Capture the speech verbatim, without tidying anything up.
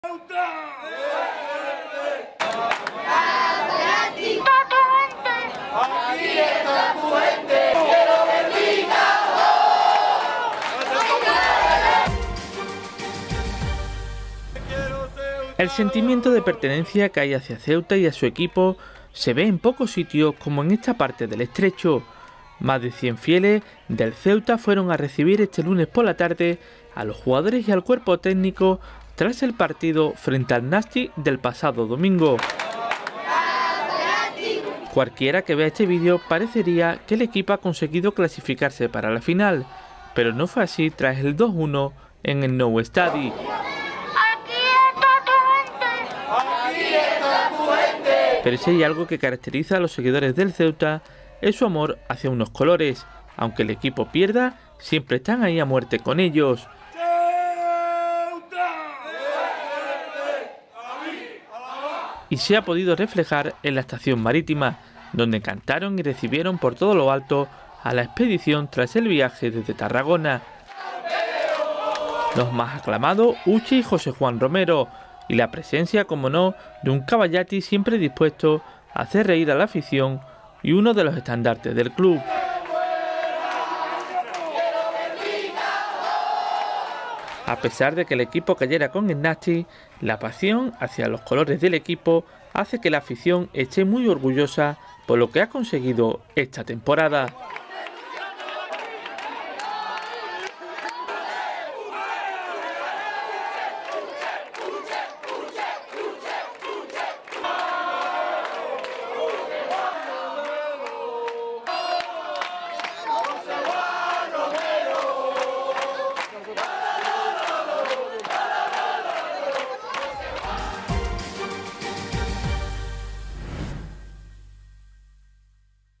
El sentimiento de pertenencia que hay hacia Ceuta y a su equipo se ve en pocos sitios como en esta parte del estrecho. Más de cien fieles del Ceuta fueron a recibir este lunes por la tarde a los jugadores y al cuerpo técnico tras el partido frente al Nasti del pasado domingo. Cualquiera que vea este vídeo parecería que el equipo ha conseguido clasificarse para la final, pero no fue así tras el dos uno en el Nou Estadi. Pero si hay algo que caracteriza a los seguidores del Ceuta es su amor hacia unos colores. Aunque el equipo pierda, siempre están ahí a muerte con ellos. Y se ha podido reflejar en la estación marítima, donde cantaron y recibieron por todo lo alto a la expedición tras el viaje desde Tarragona. Los más aclamados, Uche y José Juan Romero, y la presencia, como no, de un Caballati siempre dispuesto a hacer reír a la afición y uno de los estandartes del club. A pesar de que el equipo cayera con el Nasti, la pasión hacia los colores del equipo hace que la afición esté muy orgullosa por lo que ha conseguido esta temporada.